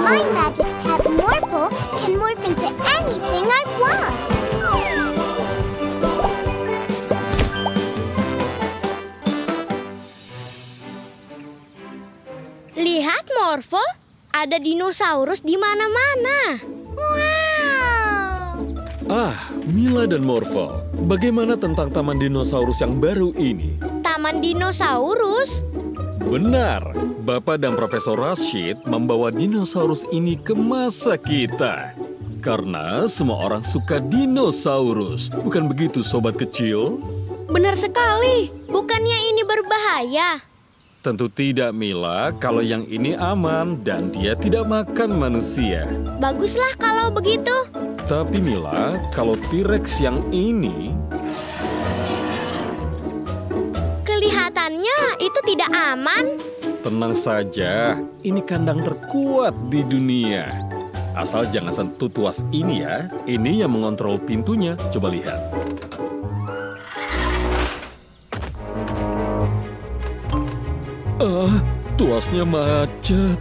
My magic pet Morphle can morph into anything I want. Lihat, Morphle, ada dinosaurus di mana-mana. Wow! Ah, Mila dan Morphle, bagaimana tentang taman dinosaurus yang baru ini? Taman dinosaurus? Benar, Bapak dan Profesor Rashid membawa dinosaurus ini ke masa kita. Karena semua orang suka dinosaurus, bukan begitu sobat kecil? Benar sekali. Bukannya ini berbahaya? Tentu tidak, Mila, kalau yang ini aman dan dia tidak makan manusia. Baguslah kalau begitu. Tapi Mila, kalau T-Rex yang ini... Kelihatannya itu tidak aman. Tenang saja, ini kandang terkuat di dunia. Asal jangan sentuh tuas ini ya. Ini yang mengontrol pintunya. Coba lihat. Tuasnya macet.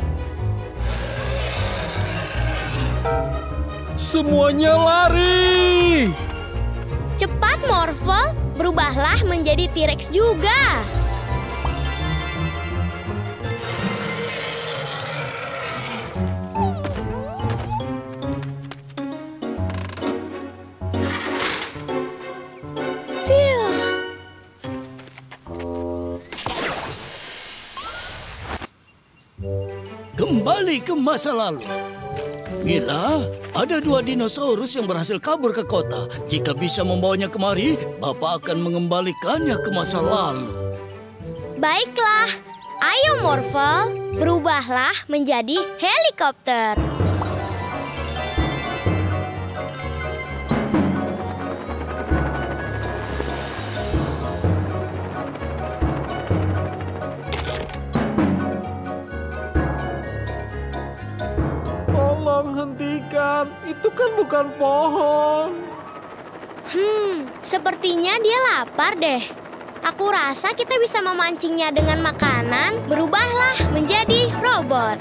Semuanya lari! Cepat, Morphle. Berubahlah menjadi T-Rex juga. Kembali ke masa lalu. Mila, ada 2 dinosaurus yang berhasil kabur ke kota. Jika bisa membawanya kemari, Bapak akan mengembalikannya ke masa lalu. Baiklah. Ayo, Morphle. Berubahlah menjadi helikopter. Hentikan, itu kan bukan pohon. Sepertinya dia lapar deh. Aku rasa kita bisa memancingnya dengan makanan. Berubahlah menjadi robot.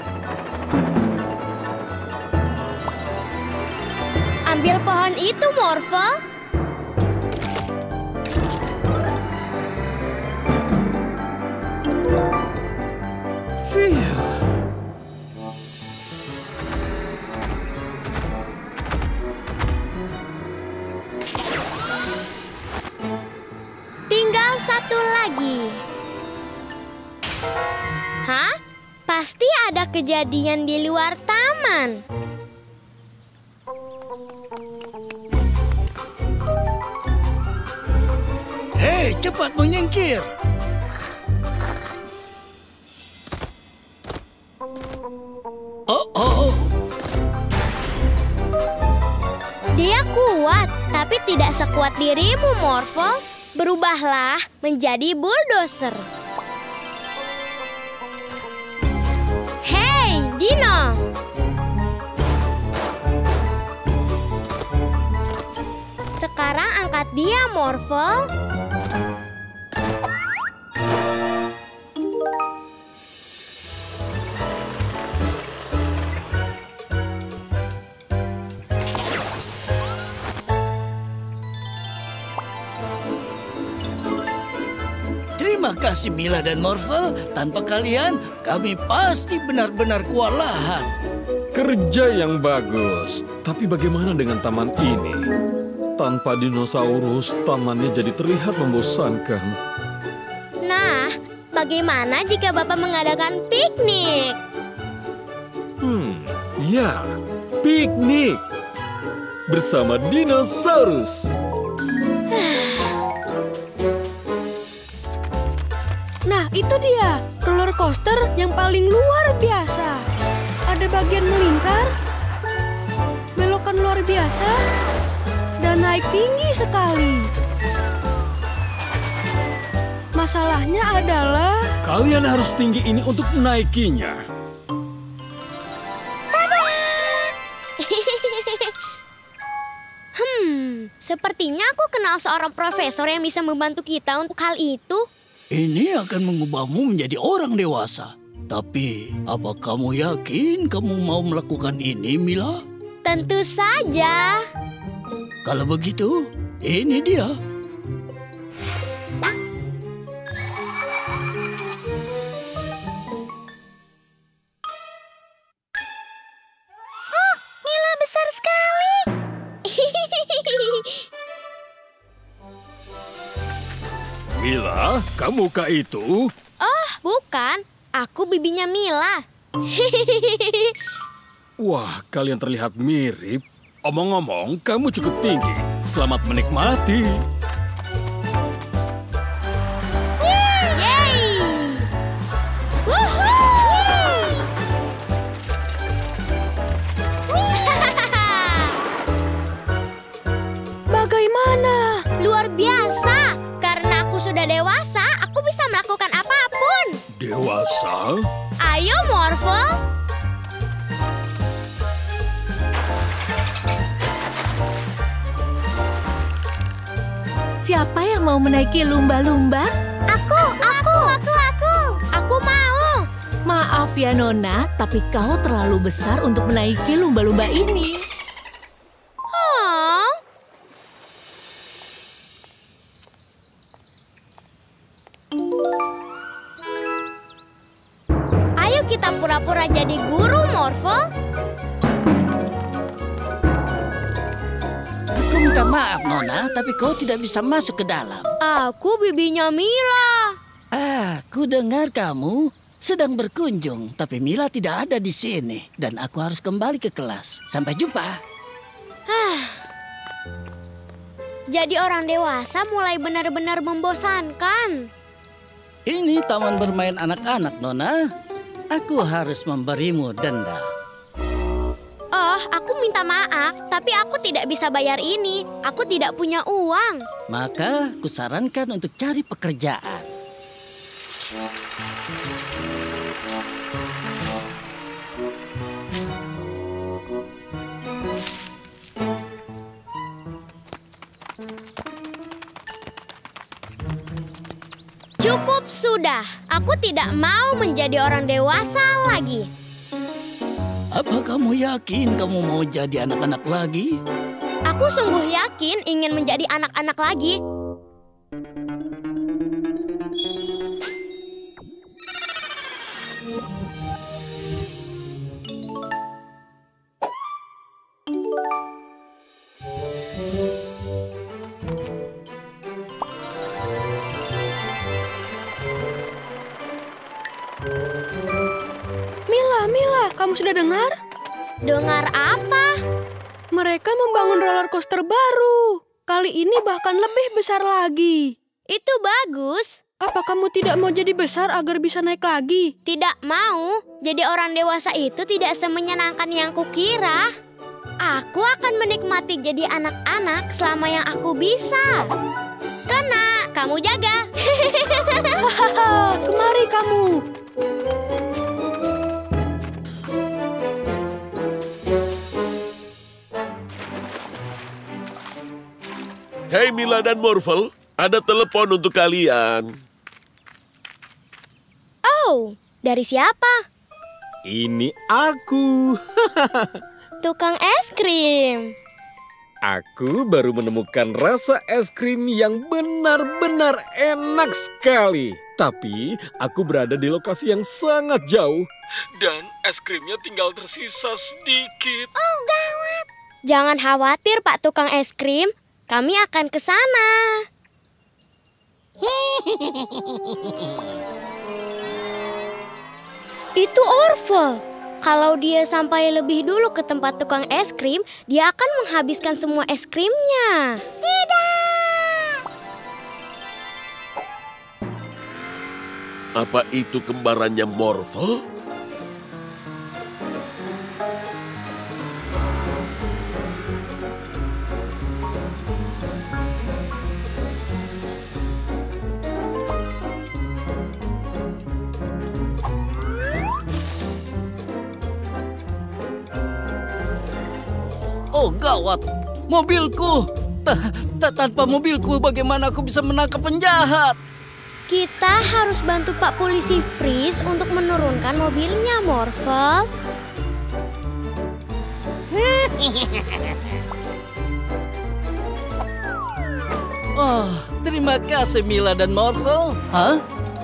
Ambil pohon itu, Morphle. Satu lagi. Hah? Pasti ada kejadian di luar taman. Hei, cepat menyingkir. Oh. Dia kuat, tapi tidak sekuat dirimu, Morphle. Berubahlah menjadi bulldozer. Hei, Dino! Sekarang angkat dia, Morphle. Terima kasih Mila dan Morphle. Tanpa kalian, kami pasti benar-benar kewalahan. Kerja yang bagus. Tapi bagaimana dengan taman ini? Tanpa dinosaurus, tamannya jadi terlihat membosankan. Nah, bagaimana jika Bapak mengadakan piknik? Ya, piknik bersama dinosaurus. Nah, itu dia, roller coaster yang paling luar biasa. Ada bagian melingkar, belokan luar biasa, dan naik tinggi sekali. Masalahnya adalah... Kalian harus tinggi ini untuk menaikinya. Sepertinya aku kenal seorang profesor yang bisa membantu kita untuk hal itu. Ini akan mengubahmu menjadi orang dewasa. Tapi, apa kamu yakin kamu mau melakukan ini, Mila? Tentu saja. Kalau begitu, ini dia. Mila besar sekali. Mila, kamukah itu? Oh, bukan. Aku bibinya Mila. Wah, kalian terlihat mirip. Omong-omong, kamu cukup tinggi. Selamat menikmati. Yeay! Woohoo! Bagaimana? Luar biasa. Karena aku sudah dewasa, aku bisa melakukan apapun. Dewasa? Ayo, Morphle. Siapa yang mau menaiki lumba-lumba? Aku. Aku mau. Maaf ya Nona, tapi kau terlalu besar untuk menaiki lumba-lumba ini. Oh. Ayo kita pura-pura jadi guru, Morphle. Aku minta maaf, Nona, tapi kau tidak bisa masuk ke dalam. Aku bibinya Mila. Aku dengar kamu sedang berkunjung, tapi Mila tidak ada di sini. Dan aku harus kembali ke kelas. Sampai jumpa. Jadi orang dewasa mulai benar-benar membosankan. Ini taman bermain anak-anak, Nona. Aku harus memberimu denda. Oh, aku minta maaf, tapi aku tidak bisa bayar ini. Aku tidak punya uang. Maka kusarankan untuk cari pekerjaan. Cukup sudah. Aku tidak mau menjadi orang dewasa lagi. Apa kamu yakin kamu mau jadi anak-anak lagi? Aku sungguh yakin ingin menjadi anak-anak lagi. Mila, kamu sudah dengar? Dengar apa? Mereka membangun roller coaster baru. Kali ini bahkan lebih besar lagi. Itu bagus. Apa kamu tidak mau jadi besar agar bisa naik lagi? Tidak mau. Jadi orang dewasa itu tidak semenyenangkan yang kukira. Aku akan menikmati jadi anak-anak selama yang aku bisa. Kena, kamu jaga. Hahaha, kemari kamu. Hei Mila dan Morphle, ada telepon untuk kalian. Oh, dari siapa? Ini aku. Tukang es krim. Aku baru menemukan rasa es krim yang benar-benar enak sekali. Tapi aku berada di lokasi yang sangat jauh. Dan es krimnya tinggal tersisa sedikit. Jangan khawatir, Pak Tukang Es Krim. Kami akan ke sana. Itu Orville. Kalau dia sampai lebih dulu ke tempat tukang es krim, dia akan menghabiskan semua es krimnya. Apa itu kembarannya Morphle? Oh, gawat. Mobilku. Tanpa mobilku, bagaimana aku bisa menangkap penjahat? Kita harus bantu Pak Polisi Freeze untuk menurunkan mobilnya, Morphle. Oh, terima kasih Mila dan Morphle. Hah?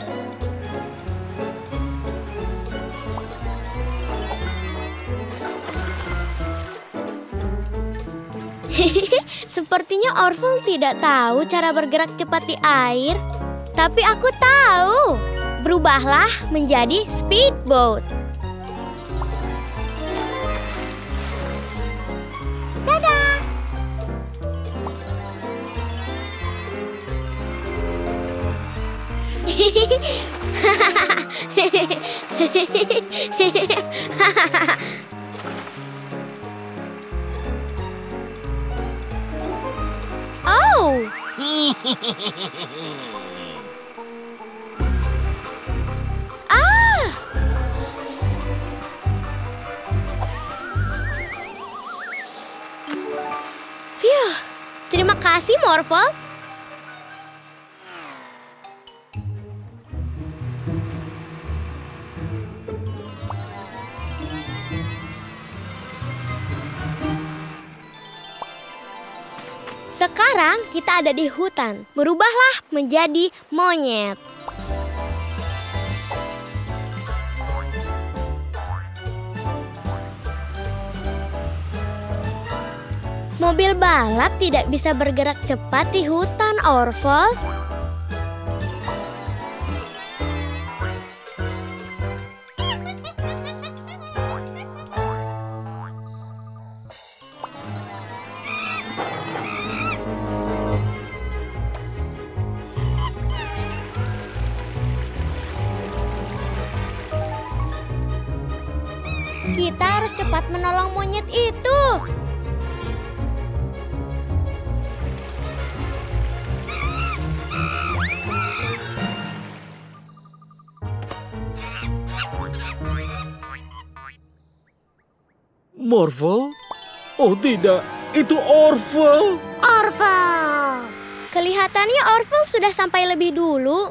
Sepertinya Orville tidak tahu cara bergerak cepat di air. Tapi aku tahu. Berubahlah menjadi speedboat. Dadah! Oh! Phew, terima kasih, Morphle. Sekarang kita ada di hutan. Berubahlah menjadi monyet. Mobil balap tidak bisa bergerak cepat di hutan, Orville. Kita harus cepat menolong monyet itu. Morphle? Oh tidak, itu Orville. Orville! Kelihatannya Orville sudah sampai lebih dulu.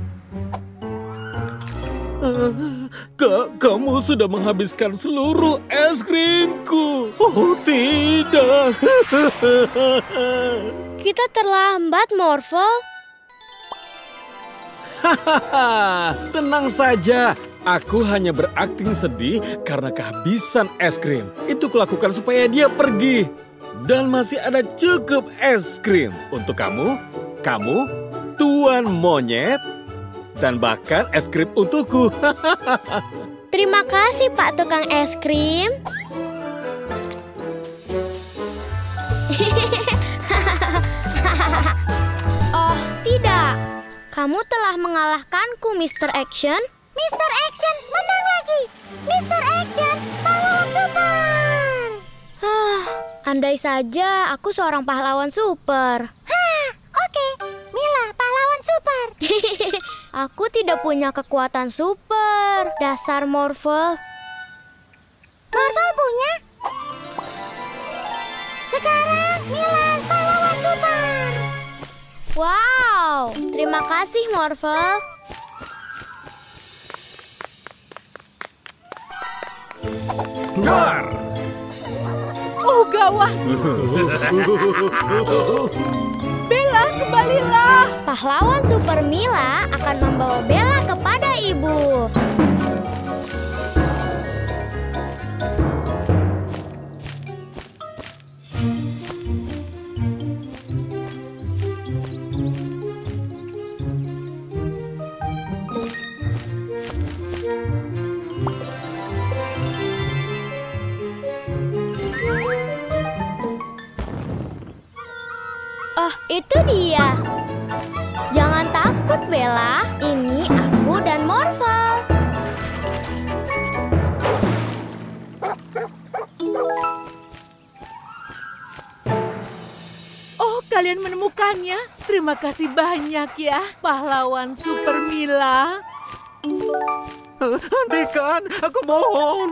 Kamu sudah menghabiskan seluruh es krimku. Oh tidak. Kita terlambat, Morphle. Tenang saja. Aku hanya berakting sedih karena kehabisan es krim. Itu kulakukan supaya dia pergi. Dan masih ada cukup es krim untuk kamu, Tuan Monyet, dan bahkan es krim untukku. Terima kasih, Pak Tukang Es Krim. Oh, tidak. Kamu telah mengalahkanku, Mr. Action. Mr. Action menang lagi. Mr. Action, pahlawan super. Andai saja aku seorang pahlawan super. Oke. Mila, pahlawan super. Aku tidak punya kekuatan super. Dasar Morphle. Morphle punya. Sekarang Mila, pahlawan super. Wow, terima kasih Morphle. Keluar! Oh, gawat. Bella, kembalilah. Pahlawan super Mila akan membawa Bella kepada ibu. Oh, itu dia. Jangan takut, Bella. Ini aku dan Morphle. Oh, kalian menemukannya. Terima kasih banyak ya, pahlawan super Mila. Hentikan, aku mohon.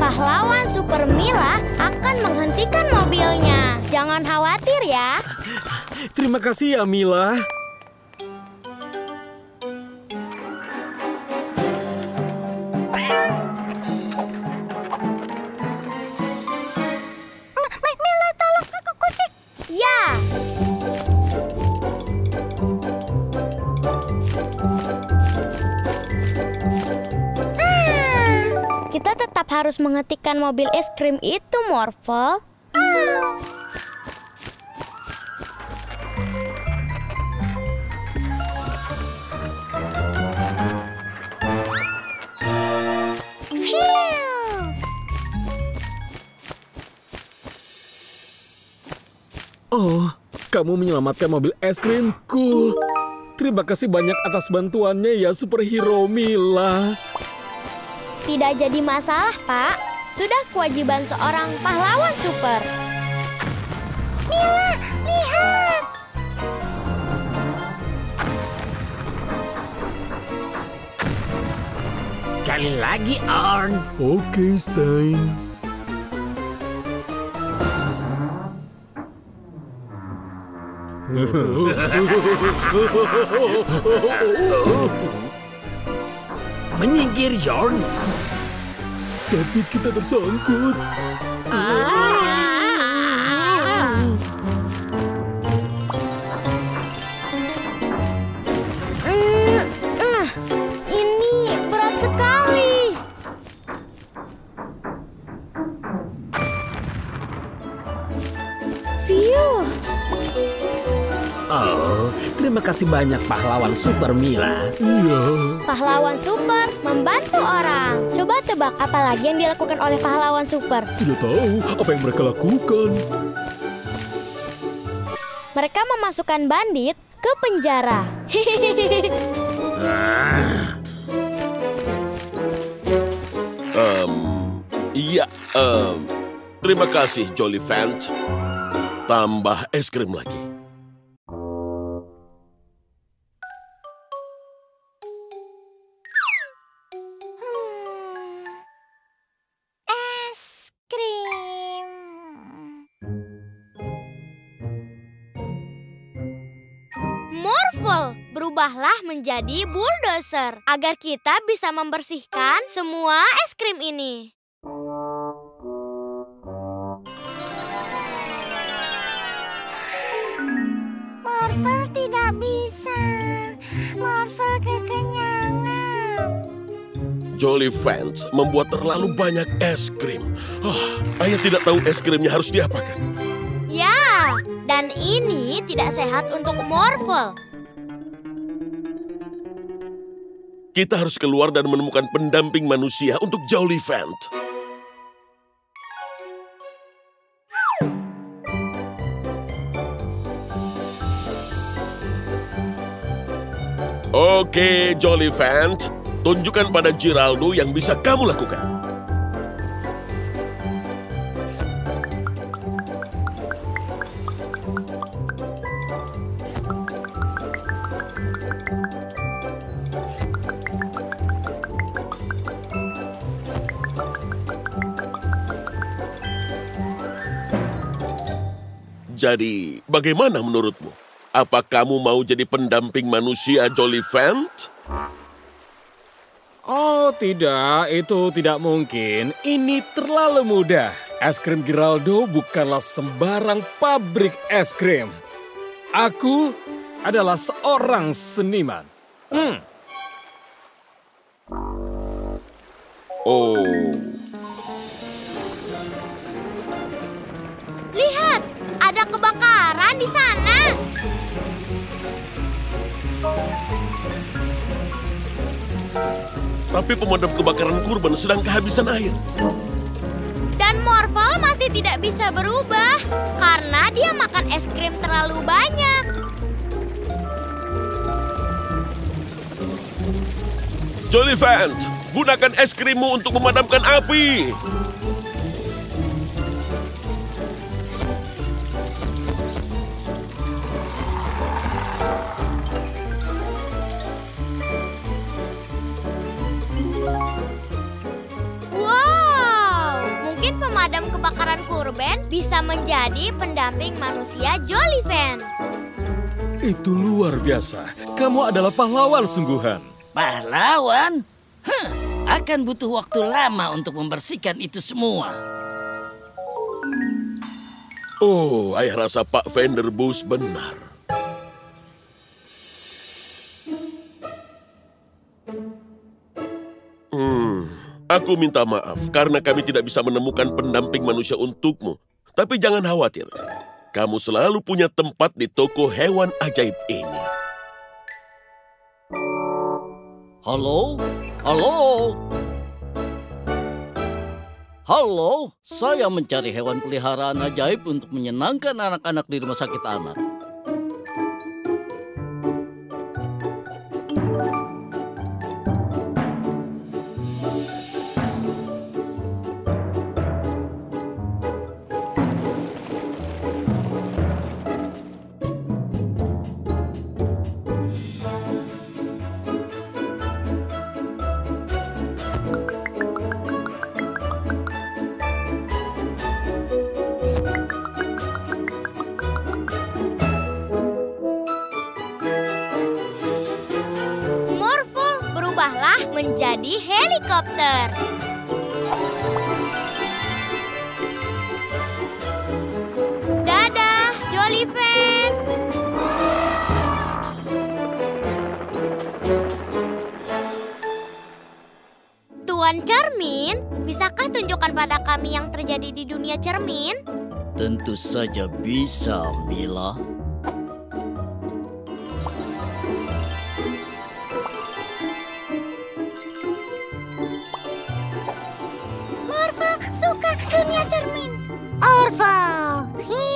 pahlawan Super Mila akan menghentikan mobilnya. Jangan khawatir ya. Terima kasih ya, Mila. Mila, tolong aku kucing. Ya. Kita tetap harus menghentikan mobil es krim itu, Morphle. Oh, kamu menyelamatkan mobil es krimku. Terima kasih banyak atas bantuannya ya, superhero Mila. Tidak jadi masalah, Pak. Sudah kewajiban seorang pahlawan super. Mila, lihat. Sekali lagi, Arn. Oke, Stein. Menyingkir, Jorn. Tapi kita tersangkut. Ini berat sekali. Phew. Oh, terima kasih banyak pahlawan Super Mila. Iya. Pahlawan super membantu orang. Coba tebak apa lagi yang dilakukan oleh pahlawan super. Tidak tahu apa yang mereka lakukan. Mereka memasukkan bandit ke penjara. Iya, terima kasih, Jollyphant. Tambah es krim lagi. Es krim. Morphle, berubahlah menjadi bulldozer agar kita bisa membersihkan semua es krim ini. Morphle tidak bisa. Morphle kekenyangan. Jollyphant membuat terlalu banyak es krim. Ayah tidak tahu es krimnya harus diapakan. Ya, dan ini tidak sehat untuk Morphle. Kita harus keluar dan menemukan pendamping manusia untuk Jollyphant. Oke, Jollyphant. Tunjukkan pada Geraldo yang bisa kamu lakukan. Jadi, bagaimana menurutmu? Apa kamu mau jadi pendamping manusia Jollyphant? Oh tidak, itu tidak mungkin. Ini terlalu mudah. Es krim Geraldo bukanlah sembarang pabrik es krim. Aku adalah seorang seniman. Oh, Lihat, ada kebakaran di sana. tapi pemadam kebakaran kurban sedang kehabisan air. Dan Morphle masih tidak bisa berubah karena dia makan es krim terlalu banyak. Jollyphant, gunakan es krimmu untuk memadamkan api. Wow, Ben bisa menjadi pendamping manusia Jollyvan. Itu luar biasa. Kamu adalah pahlawan sungguhan. Pahlawan? Akan butuh waktu lama untuk membersihkan itu semua. Oh, ayah rasa Pak Vanderboos benar. Aku minta maaf karena kami tidak bisa menemukan pendamping manusia untukmu. Tapi jangan khawatir. Kamu selalu punya tempat di toko hewan ajaib ini. Halo? Halo? Halo, saya mencari hewan peliharaan ajaib untuk menyenangkan anak-anak di rumah sakit anak. Menjadi helikopter. Dadah, Jollyvan. Tuan Cermin, bisakah tunjukkan pada kami yang terjadi di dunia cermin? Tentu saja bisa, Mila. Suka dunia cermin. Orville.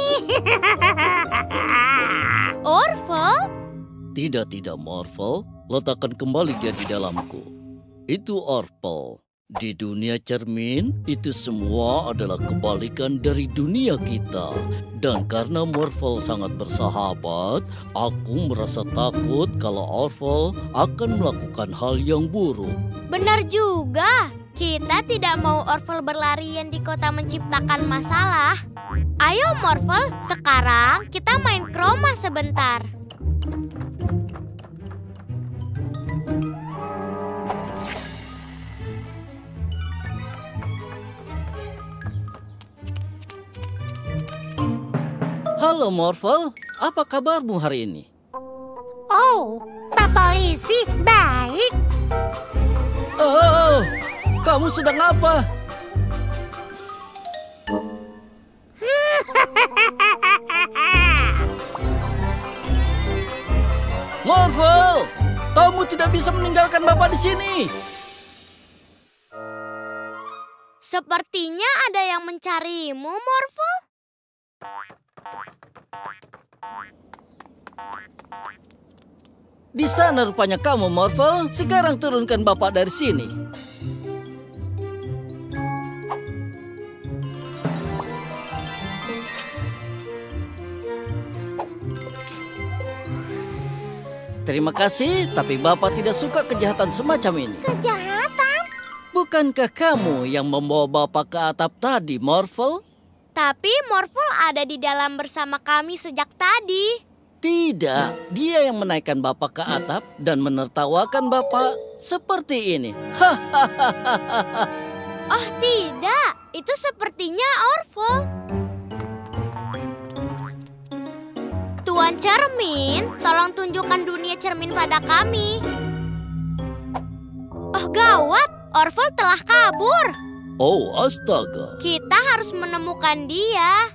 Orville? Tidak, Morphle. Letakkan kembali dia di dalamku. Itu Orville. Di dunia cermin, itu semua adalah kebalikan dari dunia kita. Dan karena Morphle sangat bersahabat, aku merasa takut kalau Orville akan melakukan hal yang buruk. Benar juga. Kita tidak mau Orville berlarian di kota menciptakan masalah. Ayo Morphle, sekarang kita main kroma sebentar. Halo Morphle, apa kabarmu hari ini? Oh, Pak Polisi, baik. Oh, kamu sedang apa? Morphle, kamu tidak bisa meninggalkan Bapak di sini. Sepertinya ada yang mencarimu, Morphle. Di sana rupanya kamu, Morphle. Sekarang turunkan Bapak dari sini. Terima kasih, tapi Bapak tidak suka kejahatan semacam ini. Kejahatan? Bukankah kamu yang membawa Bapak ke atap tadi, Morphle? Tapi Morphle ada di dalam bersama kami sejak tadi. Tidak, dia yang menaikkan Bapak ke atap dan menertawakan Bapak seperti ini. Hahaha. Oh tidak, itu sepertinya Orville. Tuan Cermin, tolong tunjukkan dunia cermin pada kami. Oh gawat, Orville telah kabur. Oh astaga. Kita harus menemukan dia.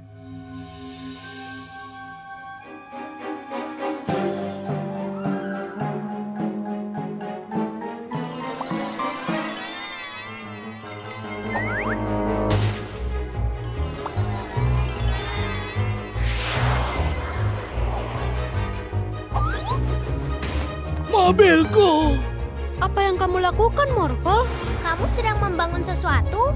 Mobilku. Apa yang kamu lakukan, Morphle? Kamu sedang membangun sesuatu?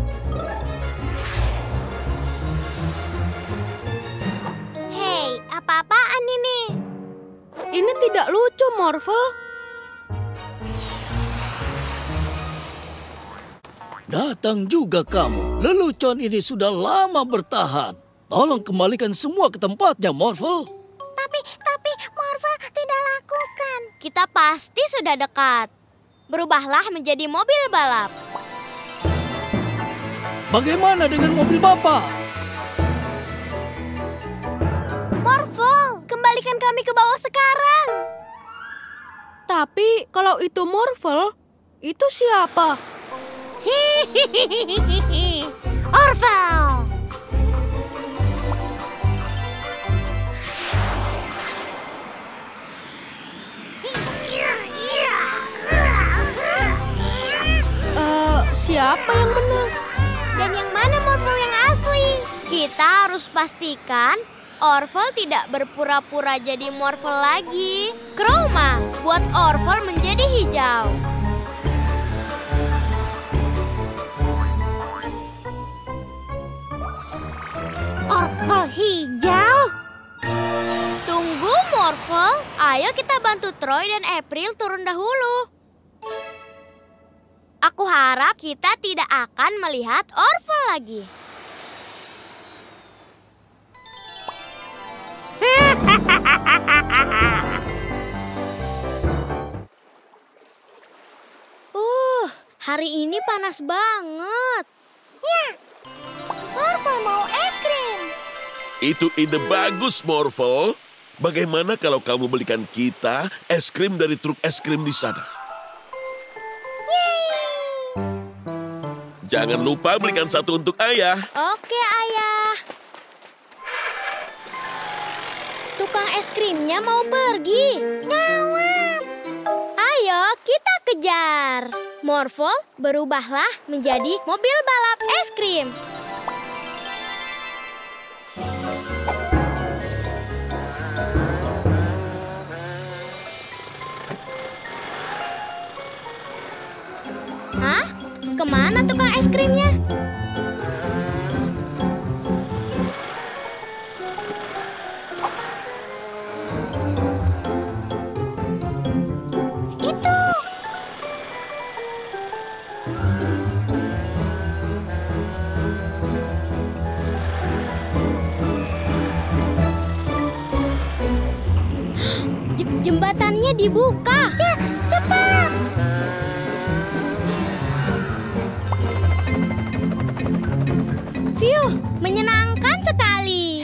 Hei, apa-apaan ini? Ini tidak lucu, Morphle. Datang juga kamu. Lelucon ini sudah lama bertahan. Tolong kembalikan semua ke tempatnya, Morphle. Tapi Morphle tidak lakukan. Kita pasti sudah dekat. Berubahlah menjadi mobil balap. Bagaimana dengan mobil Bapak? Morphle, kembalikan kami ke bawah sekarang. Tapi kalau itu Morphle, itu siapa? Orphle. Siapa yang menang? Dan yang mana Morphle yang asli? Kita harus pastikan Orphle tidak berpura-pura jadi Morphle lagi. Chroma, buat Orphle menjadi hijau. Orphle hijau? Tunggu Morphle, ayo kita bantu Troy dan April turun dahulu. Aku harap kita tidak akan melihat Orphle lagi. Hari ini panas banget. Ya, Morphle mau es krim. Itu ide bagus, Morphle. Bagaimana kalau kamu belikan kita es krim dari truk es krim di sana? Jangan lupa belikan satu untuk ayah. Oke, Ayah. Tukang es krimnya mau pergi. Gawat. Ayo, kita kejar. Morphle, berubahlah menjadi mobil balap es krim. Hah? Kemana tukang es krimnya? Itu. Jembatannya dibuka. Cepat. Phew, menyenangkan sekali.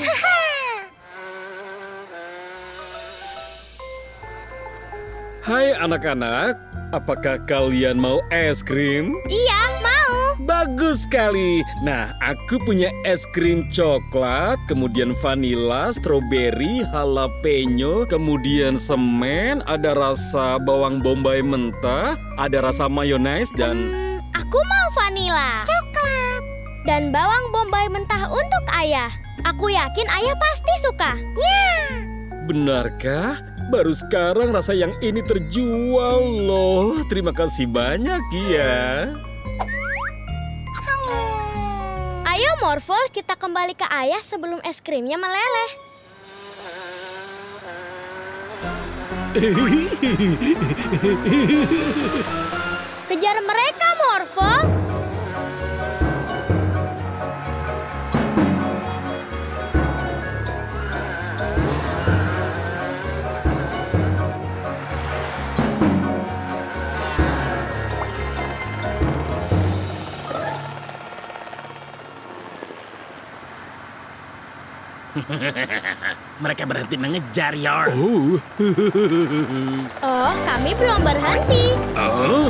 Hai anak-anak, apakah kalian mau es krim? Iya, mau. Bagus sekali. Nah, aku punya es krim coklat, kemudian vanila, stroberi, jalapeno, kemudian semen, ada rasa bawang bombay mentah, ada rasa mayones dan... Aku mau vanila. Coklat. Dan bawang bombay mentah untuk ayah. Aku yakin ayah pasti suka. Ya. Benarkah? Baru sekarang rasa yang ini terjual loh. Terima kasih banyak ya. Ayo Morphle, kita kembali ke ayah sebelum es krimnya meleleh. Kejar mereka, Morphle. Mereka berhenti mengejar, Yor. Oh, kami belum berhenti. Oh?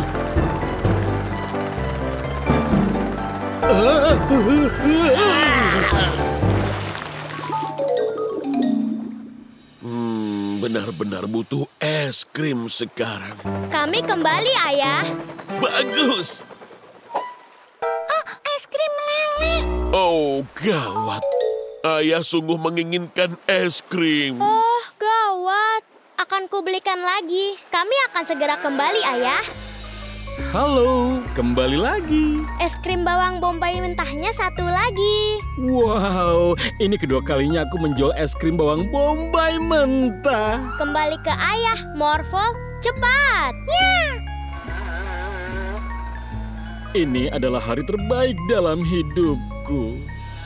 Benar-benar butuh es krim sekarang. Kami kembali, ayah. Bagus. Oh, es krim meleleh. Oh, gawat. Ayah sungguh menginginkan es krim. Oh, gawat. Akan kubelikan lagi. Kami akan segera kembali, ayah. Halo, kembali lagi. Es krim bawang bombay mentahnya satu lagi. Wow, ini kedua kalinya aku menjual es krim bawang bombay mentah. Kembali ke ayah, Morphle. Cepat. Ya. Ini adalah hari terbaik dalam hidupku.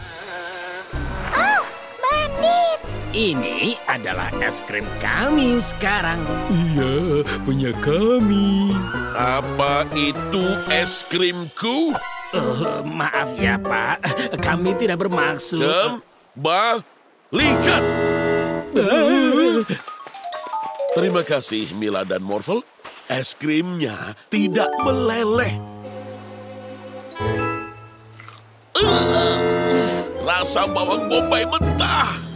Oh, bandit! Ini adalah es krim kami sekarang. Iya, punya kami. Apa itu es krimku? Maaf ya, Pak. Kami tidak bermaksud. Kembalikan! Terima kasih, Mila dan Morphle. Es krimnya tidak meleleh. Rasa bawang bombay mentah.